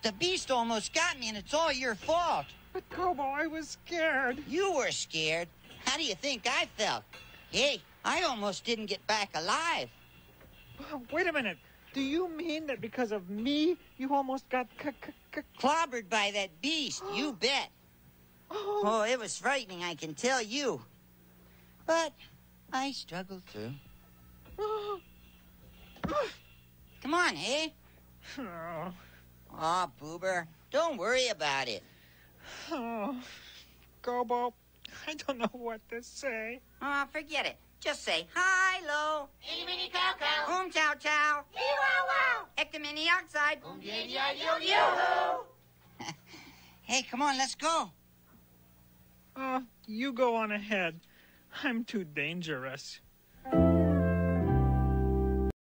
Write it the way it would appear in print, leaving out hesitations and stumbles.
The beast almost got me, and it's all your fault. But, Kobo, I was scared. You were scared? How do you think I felt? Hey, I almost didn't get back alive. Wait a minute. Do you mean that because of me, you almost got clobbered by that beast? You bet. Oh, it was frightening, I can tell you. But I struggled through. Come on, eh? Oh, Boober, don't worry about it. Oh, Kobo, I don't know what to say. Oh, forget it. Just say hi-lo. Mini cow cow. Chow chow. Wow wow. Ectomini outside. Yo. Hey, come on, let's go. You go on ahead. I'm too dangerous.